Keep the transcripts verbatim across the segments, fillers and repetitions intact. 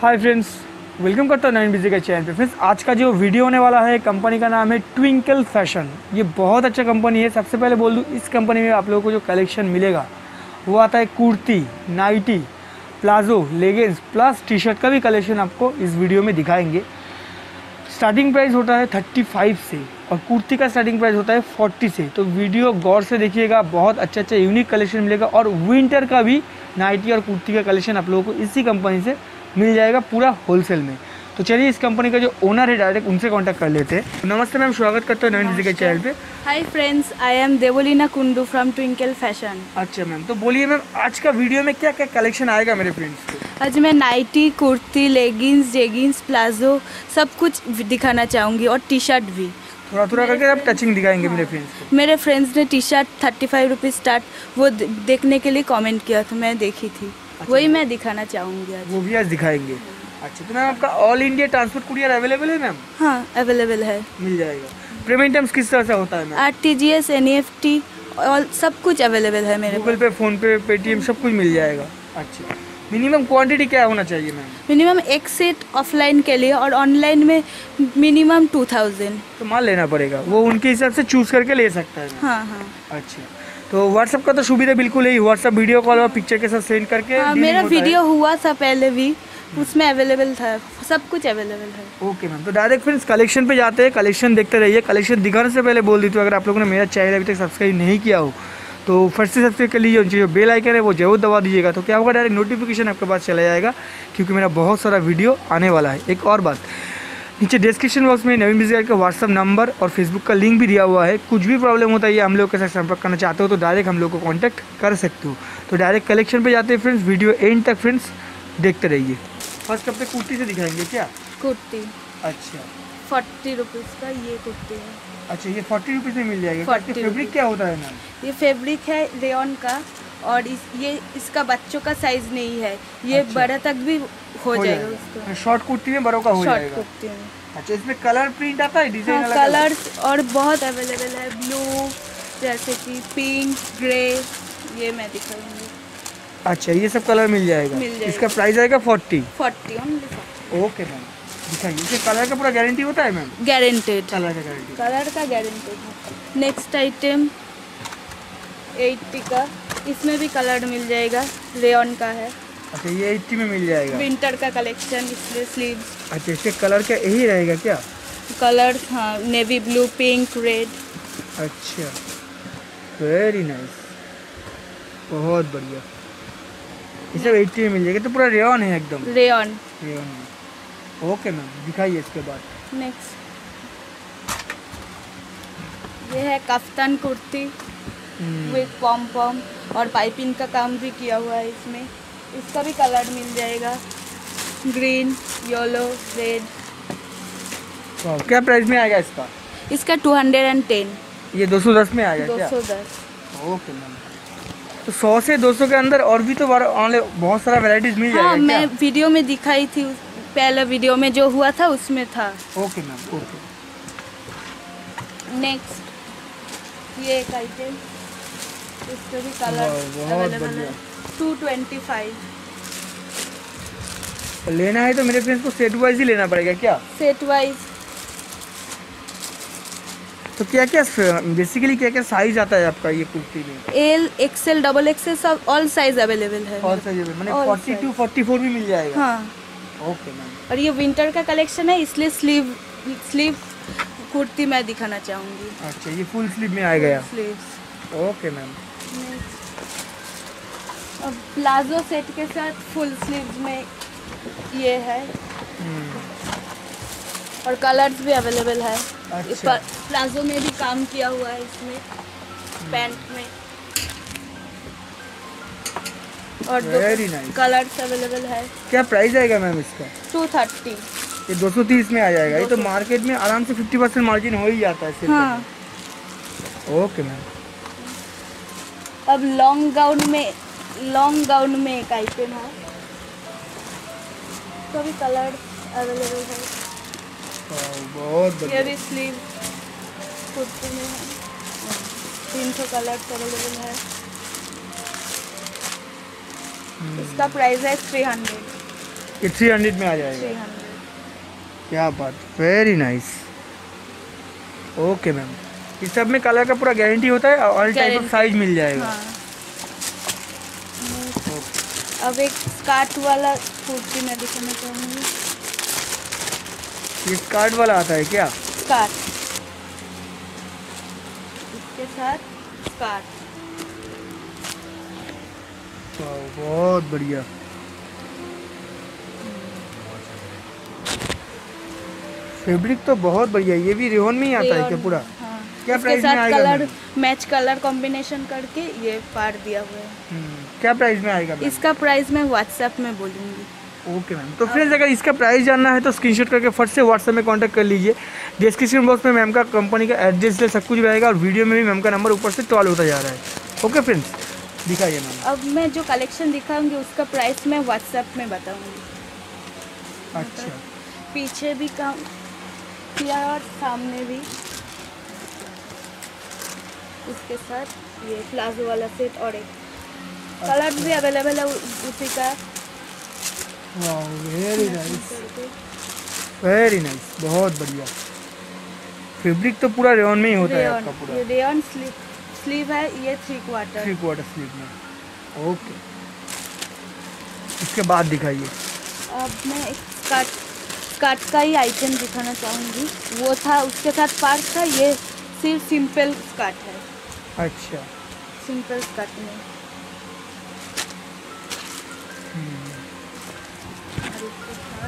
Hi friends, welcome करता हूँ Naveen busy के चैनल पे। फ्रेंड्स, आज का जो वीडियो होने वाला है, कंपनी का नाम है ट्विंकल फैशन। ये बहुत अच्छा कंपनी है। सबसे पहले बोल दूँ, इस कंपनी में आप लोगों को जो कलेक्शन मिलेगा वो आता है kurti, nighty, palazzo, leggings plus T shirt का भी कलेक्शन आपको इस वीडियो में दिखाएंगे। स्टार्टिंग प्राइस होता है थर्टी फाइव से और कुर्ती का स्टार्टिंग प्राइस होता है फोर्टी से। तो वीडियो गौर से देखिएगा, बहुत अच्छा अच्छा यूनिक कलेक्शन मिलेगा और विंटर का भी नाइटी और कुर्ती का कलेक्शन आप लोगों को इसी कंपनी से मिल जाएगा पूरा होलसेल में। तो चलिए, इस कंपनी का जो ओनर है डायरेक्ट उनसे कांटेक्ट कर लेते हैं। नमस्ते मैम, स्वागत करते हैं नवीन बिजी के चैनल पे। Hi friends, I am Devolina Kundu from twinkle fashion. अच्छा मैम, तो बोलिए मैम, आज का वीडियो में क्या क्या कलेक्शन आएगा मेरे फ्रेंड्स को? आज मैं nighty, kurti, leggings, jeggings, palazzo सब कुछ दिखाना चाहूँगी और टी शर्ट भी थोड़ा थोड़ा करके आप टचिंग दिखाएंगे मेरे फ्रेंड्स को। मेरे फ्रेंड्स ने T shirt thirty five rupees start वो देखने के लिए कमेंट किया था, मैं देखी थी। अच्छा, वही मैं दिखाना चाहूँगी आज। वो भी आज दिखाएंगे। अच्छा, तो मैम आपका all India transport courier available है मैम? हाँ, अवेलेबल है, मिल जाएगा। पेमेंट टर्म्स किस तरह से होता है ma'am? R T G S, N E F T और सब कुछ अवेलेबल है मेरे। गूगल पे, फोन पे, पेटीएम सब कुछ मिल जाएगा। अच्छा, मिनिमम क्वांटिटी क्या होना चाहिए मैम? मिनिमम एक सेट ऑफलाइन के लिए और ऑनलाइन में मिनिमम टू थाउजेंड। तो माल लेना पड़ेगा, वो उनके हिसाब से चूज करके ले सकता है। हाँ हाँ। अच्छा, तो व्हाट्सएप का तो सुविधा बिल्कुल ही, व्हाट्सएप वीडियो कॉल और पिक्चर के साथ सेंड करके। हाँ, मेरा वीडियो हुआ था पहले भी, उसमें अवेलेबल था, सब कुछ अवेलेबल है। ओके मैम, तो डायरेक्ट फ्रेंड्स कलेक्शन पे जाते हैं। कलेक्शन देखते रहिए। कलेक्शन दिखाने से पहले बोल दी तो अगर आप लोगों ने मेरा चैनल अभी तक सब्सक्राइब नहीं किया हो तो फर्स्ट से सब्सक्राइब कर लीजिए। उनकी जो बेल आइकन है वो जरूर दबा दीजिएगा, तो क्या होगा, डायरेक्ट नोटिफिकेशन आपके पास चला जाएगा, क्योंकि मेरा बहुत सारा वीडियो आने वाला है। एक और बात, नीचे डिस्क्रिप्शन बॉक्स में नवीन बिजी का व्हाट्सअप नंबर और फेसबुक का लिंक भी दिया हुआ है। कुछ भी प्रॉब्लम होता है या हम लोग के साथ संपर्क करना चाहते हो तो डायरेक्ट हम लोग को कॉन्टैक्ट कर सकते हो। तो डायरेक्ट कलेक्शन पे जाते हैं फ्रेंड्स, वीडियो एंड तक फ्रेंड्स देखते रहिए। फर्स्ट अपने कुर्ती से दिखाएंगे क्या? कुर्ती अच्छा, फोर्टी रुपीज़ का ये कुर्ती है। अच्छा, ये फोर्टी रुपीज़ में मिल जाएगा। फोर्टी फैब्रिक क्या होता है मैम? ये फैब्रिक है रेयन का और इस ये इसका बच्चों का साइज नहीं है, ये अच्छा, बड़ा तक भी हो, हो जाएगा, जाएगा उसका। शॉर्ट कुर्ती में बड़ों का हो शॉर्ट जाएगा। कुर्ती में। अच्छा, इसमें कलर प्रिंट आता है, डिजाइन हाँ, अलग कलर्स और बहुत अवेलेबल है, ब्लू जैसे कि पिंक, ग्रे, ये मैं दिखाऊंगी। अच्छा, ये सब कलर मिल जाएगा। मिल जाएगा। इसका प्राइस आएगा forty. Forty only. Okay ma'am, दिखाइए। इसके कलर का पूरा गारंटी होता है मैम? गारंटेड, कलर का गारंटी। कलर का गारंटेड है। नेक्स्ट आइटम एट्टी का, इसमें भी कलर मिल जाएगा, रेयन का है। अच्छा, ये एट्टी में मिल जाएगा। विंटर का कलेक्शन, इसलिए स्लीव्स। अच्छा, इसके कलर क्या यही रहेगा क्या? कलर हाँ, नेवी ब्लू, पिंक, रेड। अच्छा, वेरी नाइस, बहुत बढ़िया। ये सब एट्टी में मिल जाएगा। तो पूरा रेयन है एकदम? रेयन। रेयन है। ओके मैम, दिखाइए इसके बाद। नेक्स्ट ये है kaftan kurti with pom pom और पाइपिंग का काम भी किया हुआ है इसमें। इसका भी कलर मिल जाएगा, ग्रीन, येलो, रेड। क्या प्राइस में आएगा इसका? इसका टू हंड्रेड एंड टेन। ये दो सौ दस में आएगा दो क्या? सौ दस। ओके मैम, तो सौ से दो सौ के अंदर और भी तो बहुत सारा वैरायटीज मिल जाएगा। हाँ, क्या? मैं वीडियो में दिखाई थी, पहले वीडियो में जो हुआ था उसमें था। Okay ma'am, okay. नेक्स्ट ये एक आइटम, इसका भी कलर अवेलेबल है, टू ट्वेंटी फाइव। लेना है तो मेरे फ्रेंड्स को सेट वाइज ही लेना पड़ेगा क्या? Set wise. तो क्या क्या बेसिकली क्या क्या साइज आता है आपका ये कुर्ती में? एल, एक्सएल, डबल एक्सएल सब ऑल साइज अवेलेबल है। ऑल साइज माने फोर्टी टू फोर्टी फोर भी मिल जाएगा? हाँ। ओके मैम, और ये विंटर का कलेक्शन है, इसलिए स्लीव स्लीव कुर्ती मैं दिखाना चाहूँगी। अच्छा, ये फुल स्लीव में आ गया। स्लीव्स। Okay ma'am. अब प्लाजो सेट के साथ फुल स्लीव्स में ये है और कलर्स भी अवेलेबल है। अच्छा, प्लाजो में भी काम किया हुआ है इसमें, पैंट में, और वेरी नाइस, कलर्स अवेलेबल है। क्या प्राइस आएगा मैम इसका? Two thirty. ये दो सौ तीस में आ जाएगा। ये तो मार्केट में आराम से फिफ्टी परसेंट मार्जिन हो ही जाता है सिर्फ। हाँ। ओके मैम, अब लॉन्ग गाउन में लॉन्ग गाउन में एक आइटम है, तो भी कलर अवेलेबल है। बहुत बढ़िया। ये भी स्लीव कुर्ती में है, तीन सौ कलर अवेलेबल है। इसका प्राइस है थ्री हंड्रेड। ये थ्री हंड्रेड में आ जाएगा। Three hundred. क्या बात, वेरी नाइस। ओके मैम, इस सब में कलर का पूरा गारंटी होता है, ऑल टाइप ऑफ साइज मिल जाएगा। हाँ। अब एक स्कार्ट वाला कुर्ती मैं दिखाना चाहूँगी। ये स्कर्ट वाला आता है क्या? स्कार्ट, इसके साथ स्कार्ट। वाह, बहुत बढ़िया। फैब्रिक तो बहुत बढ़िया, ये भी रेयन में ही आता है क्या पूरा? हाँ। क्या इसके प्राइस में साथ आएगा? कलर मैच कलर कॉम्बिनेशन करके ये पार दिया हुआ है। हम्म, क्या प्राइस में आएगा मैम? इसका प्राइस मैं व्हाट्सएप में बोलूँगी। Okay ma'am. तो फ्रेंड्स, अगर इसका प्राइस जानना है तो स्क्रीनशॉट करके फट से व्हाट्सएप में कांटेक्ट कर लीजिए। डिस्क्रिप्शन बॉक्स में मैम का कंपनी का एड्रेस से सब कुछ रहेगा, और वीडियो में भी मैम का नंबर ऊपर से टॉल होता जा रहा है। ओके फ्रेंड्स, दिखाइए मैम। अब मैं जो कलेक्शन दिखाऊंगी उसका प्राइस मैं व्हाट्सएप में बताऊंगी। अच्छा, पीछे भी काम किया और सामने भी। इसके साथ ये प्लाजो वाला सेट और एक कलर भी अवेलेबल है उ- उसी का। वाह, वेरी नाइस, वेरी नाइस, बहुत बढ़िया। फैब्रिक तो पूरा रेयन में ही होता है आपका पूरा। ये रेयन स्लीव स्लीव है, ये three quarter three quarter sleeve में। ओके, इसके बाद दिखाइए। अब मैं एक स्कर्ट स्कर्ट का ही आइटम दिखाना चाहूँगी। वो था उसके साथ पार्ट था, ये सिर्फ सिंपल स्कर्ट है। अच्छा, सिंपल स्कर्ट में हम्म, और इसके साथ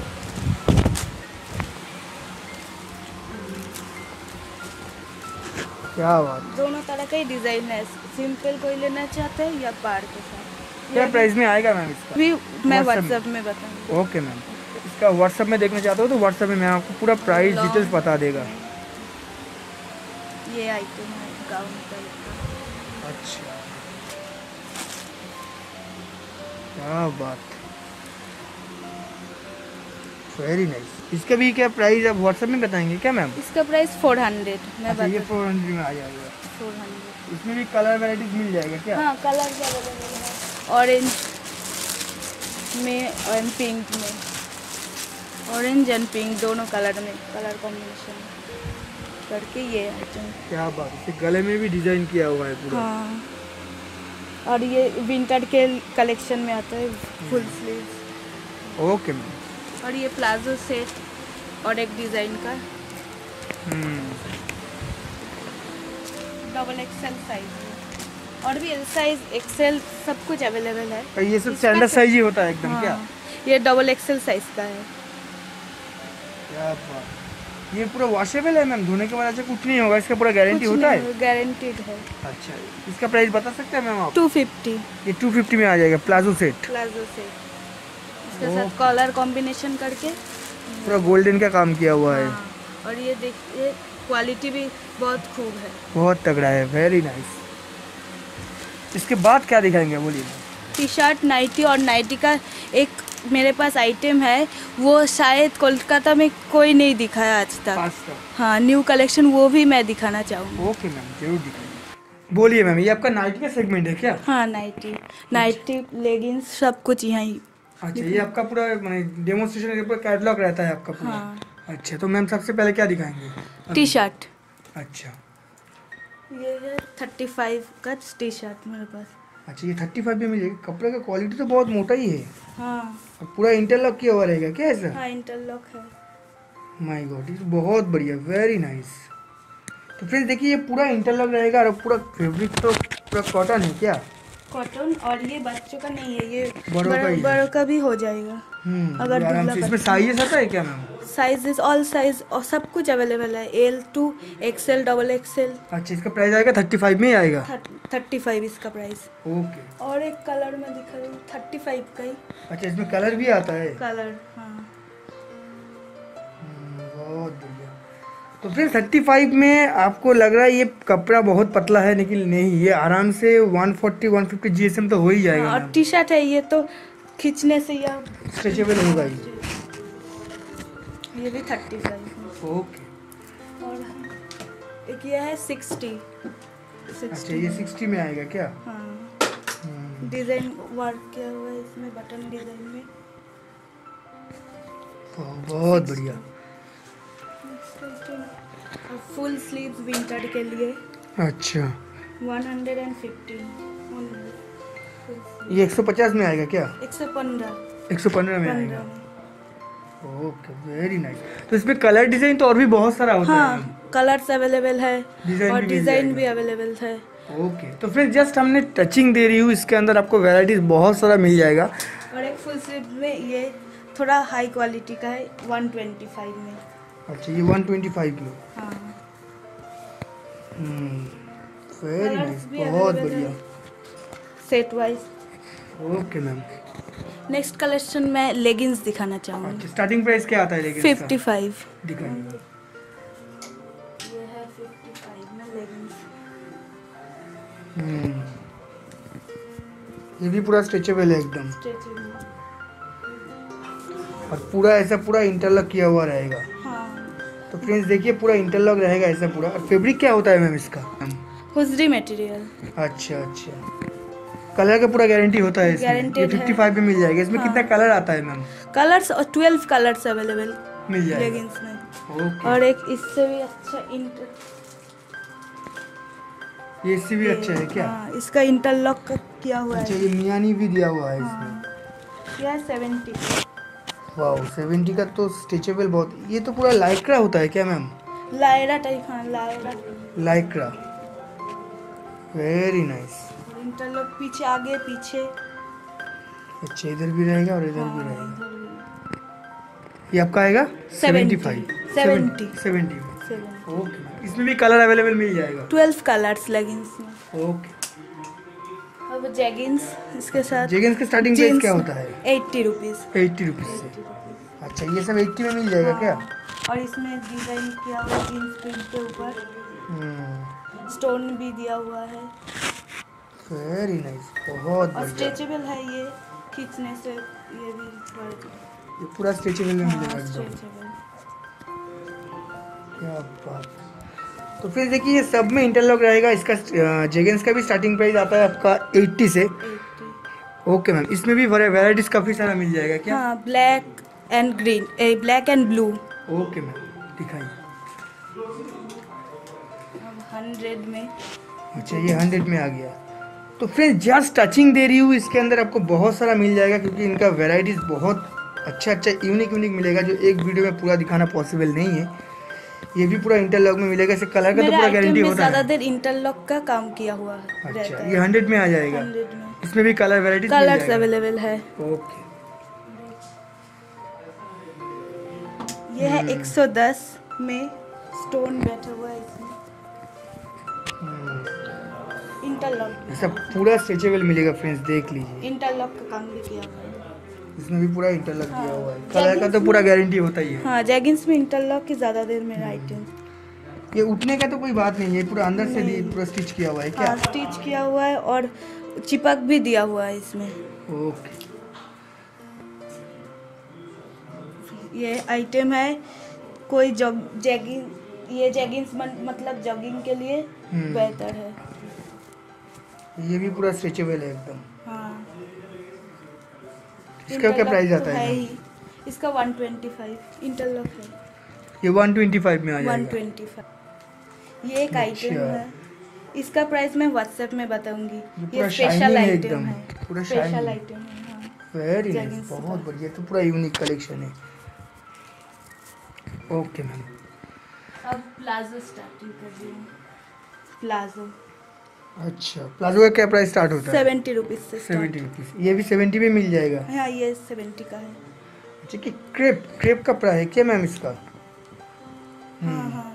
क्या बात। दोनों तरह का ही डिजाइन है। सिंपल कोई लेना चाहते हैं या पार के साथ। क्या प्राइस में आएगा मैम इसका? भी मैं व्हाट्सएप में बताऊंगी। ओके मैम, इसका व्हाट्सएप में देखना चाहते हो तो व्हाट्सएप में मैं आपको पूरा प्राइस Long डिटेल्स बता देगा। ये आइटम है गाउन टाइप का। अच्छा, क्या बात, वेरी नाइस। इसका भी क्या प्राइस आप व्हाट्सएप में बताएंगे क्या मैम? इसका प्राइस फोर हंड्रेड मैं अच्छा, ये बता फोर हंड्रेड में आ जाएगा। Four hundred. इसमें भी कलर वैराइटीज मिल जाएगा क्या? हाँ, कलर भी अवेलेबल है। ऑरेंज में और पिंक में, ऑरेंज एंड पिंक दोनों कलर में कलर कॉम्बिनेशन करके ये आइटम। क्या बात है, इसके गले में भी डिजाइन किया हुआ है पूरा। हाँ, और ये विंटर के कलेक्शन में आता है, फुल स्लीव। Okay ma'am. और ये प्लाजो सेट और एक डिजाइन का हम्म, डबल एक्सेल साइज में, और भी एल साइज एक्सेल सब कुछ अवेलेबल है। और ये सब इसका स्टैंडर्ड तो- साइज ही होता है एकदम हाँ, क्या? ये डबल एक्सेल साइज का है। क्या बात, ये पूरा वॉशेबल है मैम, धोने के बाद अच्छा कुछ नहीं होगा, इसका पूरा गारंटी होता है? गारंटीड है। अच्छा, इसका प्राइस बता सकते हैं मैम आप? टू फिफ्टी ये टू फिफ्टी में आ जाएगा प्लाजो सेट। Palazzo set. इसके साथ ओके। कलर कॉम्बिनेशन करके। पूरा गोल्डन का काम किया हुआ है। हाँ, और ये देखिए क्वालिटी भी बहुत खूब है। बहुत तगड़ा है, वेरी नाइस। इसके बाद क्या दिखाएंगे बोलिए? टी शर्ट, नाइटी और नाइटी का एक मेरे पास आइटम है, वो शायद कोलकाता में कोई नहीं दिखाया आज तक। पास्ता। हाँ, न्यू कलेक्शन, वो भी मैं दिखाना चाहूँगी। ओके मैम, जरूर दिखाइए। बोलिए मैम, ये आपका नाइटी का सेगमेंट है क्या? हाँ, नाइटी नाइटी लेगिंग्स सब कुछ यहाँ ही। अच्छा, ये आपका पूरा मैंने डेमोन्स्ट्रेशन के ऊपर कैटलॉग रहता है आपका पूरा? हाँ। अच्छा, तो मैम सबसे पहले क्या दिखाएंगे? टी शर्ट, अच्छा ये है थर्टी फाइव का टी शर्ट मेरे पास। अच्छा, ये थर्टी फाइव में मिलेगा। कपड़े का क्वालिटी तो बहुत मोटा ही है, हाँ और पूरा इंटरलॉक किया हुआ रहेगा क्या ऐसा? हाँ, इंटरलॉक है। माय गॉड, ये तो बहुत बढ़िया, वेरी नाइस। तो फ्रेंड्स देखिए, ये पूरा इंटरलॉक रहेगा, और पूरा फैब्रिक तो पूरा कॉटन है क्या? कॉटन, और ये बच्चों का नहीं है, ये बड़ों का ही है। बड़ों का भी हो जाएगा। हम्म, अगर आराम दुबला से। इसमें पतला- साइजेस आता है क्या मैम? साइजेस ऑल साइज और सब कुछ अवेलेबल है, L to XL double XL. अच्छा, इसका प्राइस आएगा थर्टी फाइव में ही आएगा? थर्टी फाइव इसका प्राइस। ओके। और एक कलर में दिखा रही हूँ, थर्टी फाइव का ही अच्छा, इसमें कलर भी आता है? कलर। हाँ, हम्म, बहुत बढ़िया। तो फिर थर्टी फाइव में आपको लग रहा है ये कपड़ा बहुत पतला है, लेकिन नहीं, ये आराम से one forty one fifty GSM तो हो ही जाएगा। हाँ, और टी शर्ट है, ये तो खींचने से या स्ट्रेचेबल होगा ही। ये भी थर्टी फाइव। ओके। और एक ये है सिक्सटी। अच्छा, ये सिक्सटी में आएगा क्या? हाँ, हम्म, डिजाइन वर्क किया हुआ है इसमें, बटन डिजाइन में। बहुत बढ़िया। फुल स्लीव्स विंटर के लिए अच्छा, वन हंड्रेड एंड फिफ्टीन। ये एक सौ पचास में आएगा क्या? एक सौ पंद्रह एक सौ पंद्रह में पंद्रह आएगा। में। Okay, very nice. तो इसमें कलर डिजाइन तो और भी बहुत सारा होता है। हाँ, कलर्स अवेलेबल है डिजाइन और भी मिल डिजाइन जाएगा। भी अवेलेबल है। ओके, तो फिर जस्ट हमने टचिंग दे रही हूँ, इसके अंदर आपको वैरायटीज बहुत सारा मिल जाएगा। और एक फुल स्लीव में ये थोड़ा हाई क्वालिटी का है, वन ट्वेंटी फाइव में। अच्छा, ये वन ट्वेंटी फाइव में। हाँ, वेरी कलर्स नाइस, भी बहुत available बढ़िया। है, set wise. Okay ma'am. Next collection में लेगिंग्स दिखाना चाहूँगी। अच्छा, स्टार्टिंग प्राइस क्या आता है लेकिन फिफ्टी फाइव। दिखाइए। ये है फिफ्टी फाइव में लेगिंग्स। हम्म, ये भी पूरा स्ट्रेचेबल है एकदम, स्ट्रेचेबल। और पूरा ऐसा पूरा इंटरलॉक किया हुआ रहेगा। हाँ, तो फ्रेंड्स देखिए, पूरा इंटरलॉक रहेगा ऐसा पूरा। और फैब्रिक क्या होता है मैम इसका? Hosiery material. अच्छा अच्छा, कलर का पूरा गारंटी होता है इसमें। ये Guaranteed है। फिफ्टी फाइव में मिल जाएगा। इसमें हाँ। कितना कलर आता है मैम? कलर्स और ट्वेल्व कलर्स अवेलेबल मिल जाएगा। लेगिंग्स में। ओके, और एक इससे भी अच्छा इंटर ये इससे भी अच्छा है क्या? हाँ, इसका इंटरलॉक किया हुआ अच्छा, है। ये मियानी भी दिया हुआ है इसमें। हाँ, यह सेवेंटी। वाओ, सेवेंटी का तो स्ट्रेचेबल बहुत। ये तो पूरा लाइक्रा होता है क्या मैम? Lyra type. हाँ, lyra. Lycra, very nice. Interlock पीछे आगे पीछे। अच्छा, इधर भी रहेगा और इधर भी हाँ, रहेगा। इधर भी। ये आपका आएगा सेवेंटी फाइव। सेवेंटी। सेवेंटी में। सेवेंटी। ओके, इसमें भी कलर अवेलेबल मिल जाएगा। ट्वेल्व कलर्स लेगिंग्स में। ओके, अब जेगिंस इसके साथ। जेगिंस का स्टार्टिंग प्राइस क्या होता है? Eighty rupees. एट्टी रुपीज़ से। अच्छा, ये सब एट्टी में मिल जाएगा क्या? और इसमें डिजाइन किया हुआ जीन्स प्रिंट के ऊपर हम्म, स्टोन भी दिया हुआ है। वेरी नाइस, बहुत और बढ़िया। स्ट्रेचेबल है ये, खींचने से ये भी बढ़ ये पूरा स्ट्रेचेबल में मिलेगा हाँ, एकदम। स्ट्रेचेबल। क्या बात। तो फिर देखिए, ये सब में इंटरलॉक रहेगा। इसका जेगिंस का भी स्टार्टिंग प्राइस आता है आपका एट्टी से। एट्टी। ओके मैम, इसमें भी वैरायटीज काफ़ी सारा मिल जाएगा क्या? हाँ, black and green, a black and blue. Okay ma'am, दिखाइए। हंड्रेड में। अच्छा, ये हंड्रेड में आ गया। तो फ्रेंड्स जस्ट टचिंग दे रही हूँ, इसके अंदर आपको बहुत सारा मिल जाएगा, क्योंकि इनका वैरायटीज़ बहुत अच्छा अच्छा यूनिक यूनिक मिलेगा, जो एक वीडियो में पूरा दिखाना पॉसिबल नहीं है। ये भी पूरा इंटरलॉक में मिलेगा। इसे कलर का तो पूरा गारंटी होता ज़्यादा है। देर इंटरलॉक का काम किया हुआ है। अच्छा, रहता ये है। हंड्रेड में आ जाएगा। हंड्रेड में इसमें भी कलर वैरायटीज कलर्स अवेलेबल है। ओके, ये है एक सौ दस में, स्टोन बैठा हुआ है इसमें। इंटरलॉक ये सब पूरा स्ट्रेचेबल मिलेगा फ्रेंड्स, देख लीजिए। इंटरलॉक का काम भी किया हुआ है। इसमें भी पूरा इंटरलॉक दिया हुआ है। हाँ, कलर का तो पूरा गारंटी होता ही है। हाँ, जैगिंग्स में इंटरलॉक की ज़्यादा देर मेरा आइटम। ये उठने का तो कोई बात नहीं है, पूरा अंदर से भी पूरा स्टिच किया हुआ है क्या? हाँ, स्टिच किया हुआ है और चिपक भी दिया हुआ है इसमें। ओके, ये आइटम है कोई जॉग जैगिंग, ये जैगिंग्स मतलब जॉगिंग के लिए हम्म। बेहतर है। ये भी पूरा स्ट्रेचेबल है एकदम। हाँ, इसका क्या इंटरलॉक प्राइस तो आता है? ही। इसका वन ट्वेंटी फाइव इंटरलॉक है। ये वन ट्वेंटी फाइव में आ वन जाएगा। Twenty five. ये एक आइटम अच्छा। है, इसका प्राइस मैं व्हाट्सएप में बताऊंगी। पूरा ये स्पेशल shiny है आइटम एकदम, है। पूरा स्पेशल shiny। आइटम है। हाँ, वेरी नाइस, Jeggings बहुत का। बढ़िया। तो पूरा यूनिक कलेक्शन है। ओके मैम, अब प्लाजो स्टार्टिंग कर रही हूँ। प्लाजो अच्छा, प्लाजो का क्या प्राइस स्टार्ट होता है? सेवेंटी रुपीज़ से सेवेंटी स्टार्ट। रुपीज़। ये भी सेवेंटी में मिल जाएगा। हाँ, ये सेवेंटी का है। अच्छा, कि क्रेप क्रेप का प्राइस है क्या मैम इसका? हाँ हाँ,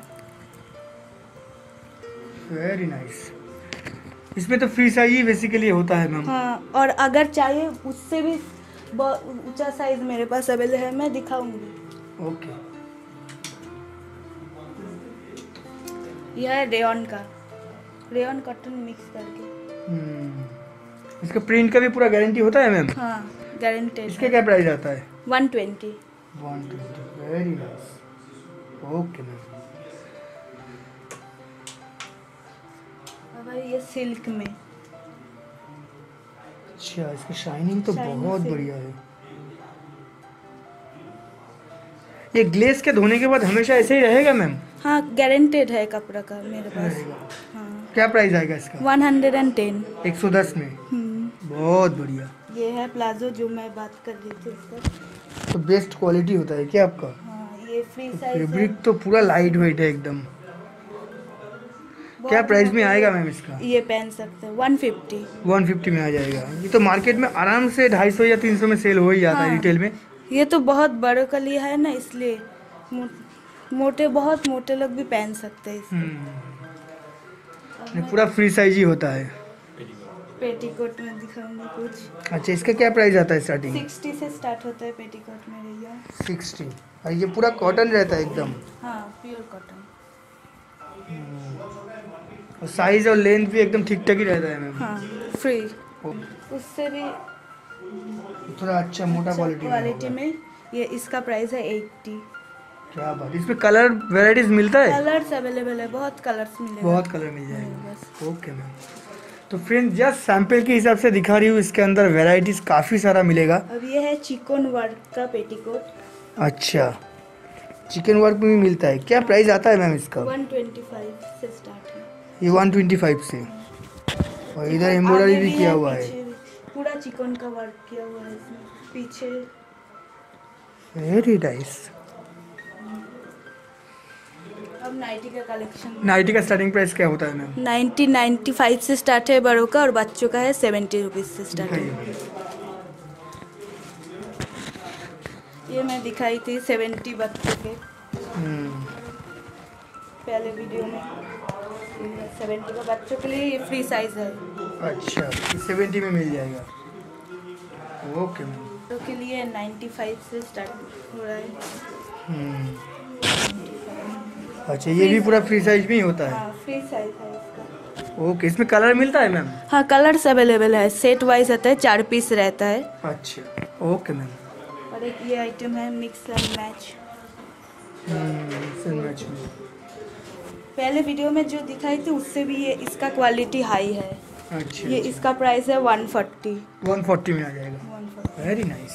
वेरी नाइस। इसमें तो फ्री साइज ही बेसिकली होता है मैम। हाँ, और अगर चाहिए उससे भी बहुत ऊंचा साइज मेरे पास अवेलेबल है, मैं दिखाऊंगी। ओके, यह है रेयन का, रेयन कॉटन मिक्स करके। हम्म, इसका प्रिंट का भी पूरा गारंटी होता है मैम? हाँ, गारंटेड। इसका क्या प्राइस आता है? One twenty. One twenty, very nice. Okay ma'am. अब ये सिल्क में। अच्छा, इसकी शाइनिंग तो Shiny बहुत silk। बढ़िया है। ये ग्लेस के धोने के बाद हमेशा ऐसे ही रहेगा मैम? हाँ, गारंटेड है कपड़ा का मेरे पास। हाँ, क्या प्राइस आएगा इसका? One hundred and ten. एक सौ दस में। बहुत बढ़िया। ये है प्लाजो जो मैं बात कर रही थी इसका। तो बेस्ट क्वालिटी होता है क्या आपका? हाँ, ये फ्री तो साइज है। फैब्रिक तो पूरा लाइट वेट है एकदम। क्या प्राइस में आएगा मैम इसका? ये पहन सकते हैं वन फिफ्टी। वन फिफ्टी में आ जाएगा। ये तो मार्केट में आराम से ढाई सौ या तीन सौ में सेल हो ही जाता है हाँ, रिटेल में। ये तो बहुत बड़ों का लिए है ना, इसलिए मो, मोटे बहुत मोटे लोग भी पहन सकते हैं इसको। ये पूरा फ्री साइज ही होता है। पेटीकोट में दिखाऊंगी कुछ। अच्छा, इसका क्या प्राइस आता है स्टार्टिंग? सिक्सटी से स्टार्ट होता है पेटीकोट में भैया। सिक्सटी। और ये पूरा कॉटन रहता है एकदम? हाँ, प्योर कॉटन। और साइज और लेंथ भी एकदम ठीक ठाक ही रहता है मैम? हाँ, फ्री। उससे भी थोड़ा अच्छा मोटा क्वालिटी क्वालिटी में ये इसका प्राइस है एट्टी। क्या बात। इसमें कलर वेराइटीज मिलता है? कलर्स अवेलेबल है, बहुत कलर्स मिलेगा। बहुत कलर मिल जाएंगे। Okay ma'am. तो फ्रेंड्स जस्ट सैंपल के हिसाब से दिखा रही हूँ, इसके अंदर वेराइटीज काफ़ी सारा मिलेगा। अब ये है चिकन वर्क का पेटीकोट। अच्छा, चिकन वर्क में भी मिलता है। क्या प्राइस आता है मैम इसका? वन ट्वेंटी फाइव से स्टार्ट है ये वन ट्वेंटी फाइव से। और इधर एम्ब्रॉयडरी भी किया हुआ है। पूरा चिकन का वर्क किया हुआ है इसमें पीछे। Very nice. अब नाइटी का कलेक्शन। नाइटी का स्टार्टिंग प्राइस क्या होता है मैम? नाइन्टी नाइन्टी फाइव से स्टार्ट है बड़ों का, और बच्चों का है सेवेंटी रुपीज़ से स्टार्ट है। ये मैं दिखाई थी सेवेंटी बच्चों के पहले वीडियो में। सेवेंटी का बच्चों के लिए ये फ्री साइज है। अच्छा, सेवेंटी में मिल जाएगा। Okay ma'am. बच्चों के लिए नाइन्टी फाइव से स्टार्ट हो रहा है। अच्छा, ये भी पूरा फ्री साइज में ही होता है? हाँ, फ्री साइज है इसका। ओके, इसमें कलर मिलता है मैम? हाँ, कलर्स अवेलेबल है, सेट वाइज आता है, चार पीस रहता है। अच्छा, ओके मैम। और एक ये आइटम है mix and match. Mix and match में पहले वीडियो में जो दिखाई थी उससे भी ये इसका क्वालिटी हाई है। अच्छा, ये अच्छा। इसका प्राइस है वन फोर्टी। वन फोर्टी में आ जाएगा। One forty. Very nice.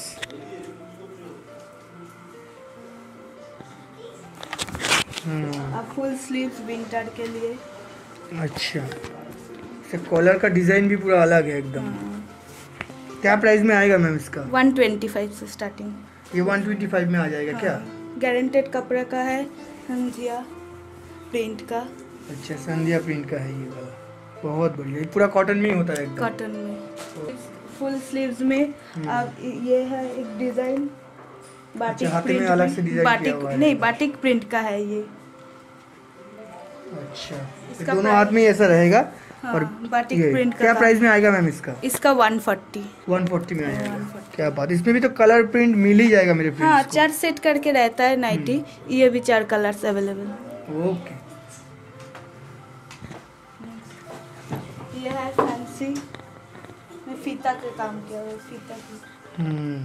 अब फुल स्लीव्स विंटर के लिए। अच्छा, इससे कॉलर का डिजाइन भी पूरा अलग है एकदम। क्या प्राइस में आएगा मैम इसका? वन ट्वेंटी फाइव से स्टार्टिंग। ये वन ट्वेंटी फाइव में आ जाएगा। हाँ। क्या गारंटेड कपड़ा का है, संध्या प्रिंट का। अच्छा, संध्या प्रिंट का है ये वाला। बहुत बढ़िया। ये पूरा कॉटन में ही होता है एकदम? कॉटन में। फुल स्लीव्स में अब ये है एक डिजाइन बाटिक। अच्छा, प्रिंट में अलग से डिजाइन बाटिक किया हुआ है। नहीं, बाटिक प्रिंट का है ये। अच्छा, इसका दोनों हाथ में ऐसा रहेगा। हाँ, और बाटिक ये प्रिंट का क्या प्राइस में आएगा मैम इसका? इसका वन फोर्टी। वन फोर्टी में आ जाएगा। क्या बात। इसमें भी तो कलर प्रिंट मिल ही जाएगा मेरे फ्रेंड्स हाँ, को। चार सेट करके रहता है नाइटी। ये भी चार कलर्स अवेलेबल। ओके। ये है फैंसी में फीता का काम किया हुआ है, फीता की। हम्म,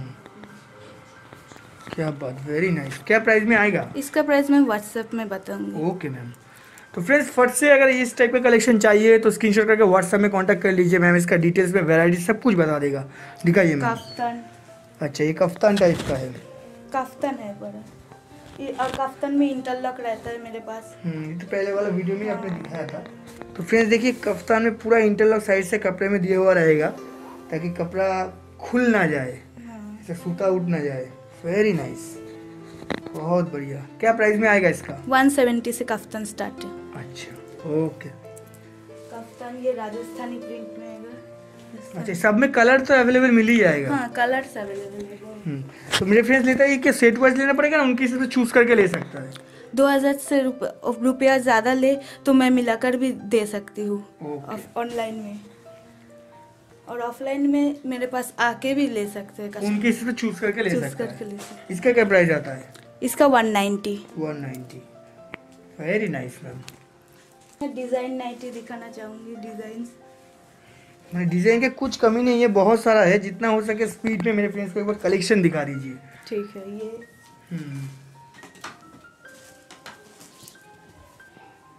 क्या बात। Very nice. क्या प्राइस में आएगा? इसका प्राइस मैं व्हाट्सएप में बताऊंगी। Okay ma'am. तो फ्रेंड्स फट से अगर इस टाइप का कलेक्शन चाहिए तो स्क्रीनशॉट करके व्हाट्सएप में कांटेक्ट कर लीजिए। मैम इसका डिटेल्स में वैरायटी सब कुछ बता देगा। दिखाइए मैम। कफ्तान। अच्छा, ये कफ्तान टाइप का है? कफ्तान है बड़ा ये, और कफ्तान में इंटरलॉक रहता है मेरे पास। हम्म, तो पहले वाला वीडियो में आपने दिखाया था। तो फ्रेंड्स देखिए, कफ्तान में पूरा इंटरलॉक साइड से कपड़े में दिया हुआ रहेगा ताकि कपड़ा खुल ना जाए, ऐसे सूता उठ ना जाए। वेरी नाइस, बहुत बढ़िया। क्या प्राइस में आएगा इसका? वन सेवेंटी से कफ्तान स्टार्ट है। अच्छा, ओके। कफ्तान ये राजस्थानी प्रिंट में आएगा। अच्छा, सब में कलर तो अवेलेबल मिल ही जाएगा? हाँ, कलर्स अवेलेबल है। हम्म, तो मेरे फ्रेंड्स लेता है कि सेट वाइज लेना पड़ेगा ना, उनके हिसाब से चूज करके ले सकता है? दो हजार से रुपया ज़्यादा ले तो मैं मिलाकर भी दे सकती हूँ ऑनलाइन में, और ऑफलाइन में मेरे पास आके भी ले सकते हैं। उनके हिसाब से चूज करके ले चूज सकता करके है। ले सकते। इसका क्या प्राइस आता है? इसका one ninety. One ninety. Very nice ma'am. मैं डिज़ाइन नाइटी दिखाना चाहूँगी। डिज़ाइन मैंने डिजाइन के कुछ कमी नहीं है, बहुत सारा है। जितना हो सके स्पीड में मेरे फ्रेंड्स को एक बार कलेक्शन दिखा दीजिए। ठीक है। ये हम्म,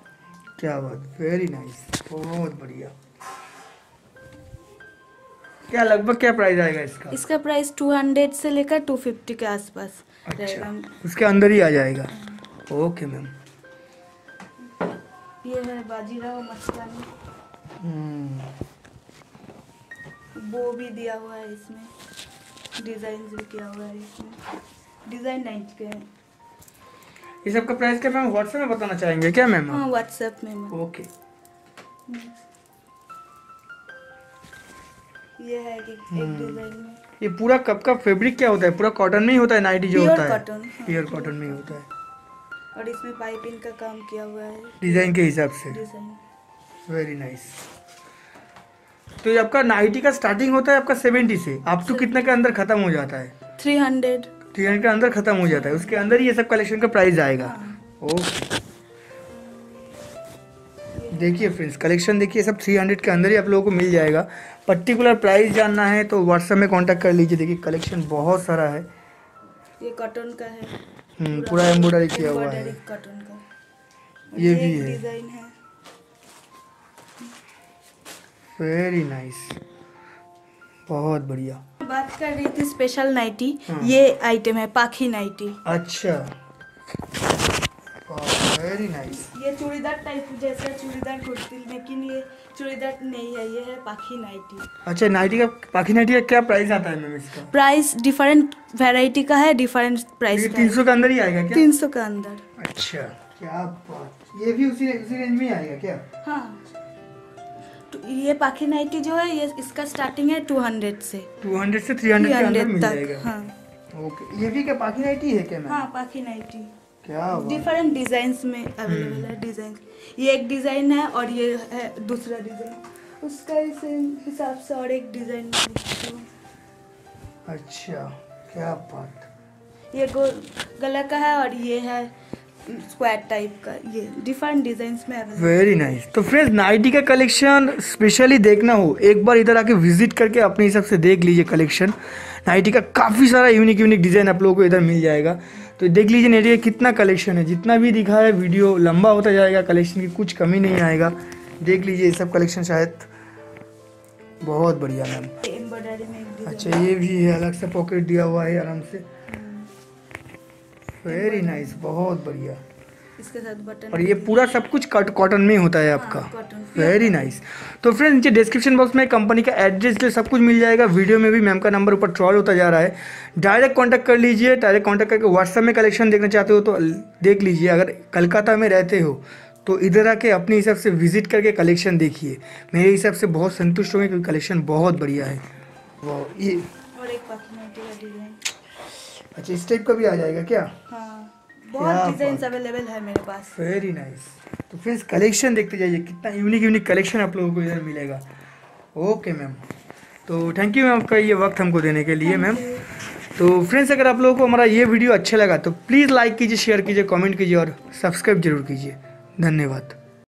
क्या बात। वेरी नाइस, बहुत बढ़िया। क्या लगभग क्या प्राइस आएगा इसका? इसका प्राइस टू हंड्रेड से लेकर टू फिफ्टी के आसपास रहेगा। अच्छा, उसके अंदर ही आ जाएगा। Okay ma'am. ये है बाजीराव मस्तानी, वो भी दिया हुआ है इसमें, डिजाइन भी किया हुआ है इसमें, डिजाइन नाइट के हैं। ये सब का प्राइस क्या मैम व्हाट्सएप में बताना चाहेंगे क्या मैम? हाँ व्हाट्सएप में मैम। ओके। ये है कि एक डिजाइन में। ये पूरा कप का फैब्रिक क्या होता है? पूरा कॉटन में ही होता है नाइटी जो होता है? कॉटन, प्योर कॉटन में ही होता है। और इसमें पाइपिंग का काम किया हुआ है डिजाइन के हिसाब से। Design very nice. तो ये आपका नाइटी का स्टार्टिंग होता है आपका सेवेंटी से, आप तो कितने के अंदर खत्म हो जाता है? थ्री हंड्रेड थ्री हंड्रेड के अंदर खत्म हो जाता है, उसके अंदर ही ये सब कलेक्शन का प्राइस आएगा। ओके। देखिए फ्रेंड्स, कलेक्शन देखिए सब थ्री हंड्रेड के अंदर ही आप लोगों को मिल जाएगा। पर्टिकुलर प्राइस जानना है तो व्हाट्सएप में कांटेक्ट कर लीजिए। देखिए कलेक्शन बहुत सारा है। ये कॉटन का है, हम्म पूरा एम्ब्रॉयडरी किया हुआ है। कॉटन का ये भी है। डिजाइन है। वेरी नाइस, बहुत बढ़िया। बात कर रही थी स्पेशल नाइटी, ये आइटम है पाखी नाइटी। अच्छा, वेरी नाइस। ये चूड़ीदार टाइप जैसा चूड़ीदार कुर्ती, लेकिन ये चूड़ीदार नहीं है, ये है पाखी नाइटी। अच्छा, नाइटी का पाखी नाइटी का क्या प्राइस आता है मैम इसका? प्राइस डिफरेंट वैरायटी का है, डिफरेंट प्राइस का। तीन सौ के अंदर ही आएगा क्या? तीन सौ का अंदर। अच्छा, क्या बात। ये भी उसी उसी रेंज में ही आएगा क्या? हाँ, तो ये पाखी नाइटी जो है ये इसका स्टार्टिंग है टू हंड्रेड से टू हंड्रेड से थ्री हंड्रेड के अंदर मिल तक। जाएगा। हाँ। ओके, ये भी क्या पाखी नाइटी है क्या मैम? हाँ पाखी नाइटी। क्या बात। डिफरेंट डिजाइन्स में अवेलेबल है। डिजाइन ये एक डिजाइन है और ये है दूसरा डिजाइन, उसका इस हिसाब से और एक डिजाइन। अच्छा, क्या बात। ये गो गला का है और ये है स्क्वायर टाइप का, ये डिफरेंट डिजाइन्स में अवेलेबल। Very nice. तो फ्रेंड्स, नाइटी का कलेक्शन स्पेशली देखना हो एक बार इधर आके विजिट करके अपने हिसाब से देख लीजिए। कलेक्शन नाइटी का काफ़ी सारा यूनिक यूनिक डिज़ाइन आप लोगों को इधर मिल जाएगा। तो देख लीजिए नाइटी का कितना कलेक्शन है। जितना भी दिखा है वीडियो लंबा होता जाएगा, कलेक्शन की कुछ कमी नहीं आएगा। देख लीजिए ये सब कलेक्शन शायद बहुत बढ़िया मैम। एम्ब्रॉयडरी में एक डिजाइन। अच्छा, ये भी है, अलग से पॉकेट दिया हुआ है आराम से। वेरी नाइस, बहुत बढ़िया। इसके साथ बटन। और ये पूरा सब कुछ कट कॉटन में होता है आपका। कॉटन। Very nice. तो फ्रेंड्स, नीचे डिस्क्रिप्शन बॉक्स में कंपनी का एड्रेस सब कुछ मिल जाएगा। वीडियो में भी मैम का नंबर ऊपर ट्रॉल होता जा रहा है, डायरेक्ट कांटेक्ट कर लीजिए। डायरेक्ट कांटेक्ट करके व्हाट्सएप में कलेक्शन देखना चाहते हो तो देख लीजिए। अगर कलकत्ता में रहते हो तो इधर आके अपने हिसाब से विजिट करके कलेक्शन देखिए। मेरे हिसाब से बहुत संतुष्ट होंगे क्योंकि कलेक्शन बहुत बढ़िया है। वो ये और एक पाखी नाइटी का डिजाइन। अच्छा, इस टाइप का भी आ जाएगा क्या? हाँ, बहुत डिजाइन अवेलेबल है मेरे पास। Very nice. तो फ्रेंड्स, कलेक्शन देखते जाइए, कितना यूनिक यूनिक कलेक्शन आप लोगों को इधर मिलेगा। ओके मैम, तो थैंक यू मैम आपका ये वक्त हमको देने के लिए मैम। तो फ्रेंड्स, अगर आप लोगों को हमारा ये वीडियो अच्छा लगा तो प्लीज़ लाइक कीजिए, शेयर कीजिए, कमेंट कीजिए और सब्सक्राइब जरूर कीजिए। धन्यवाद।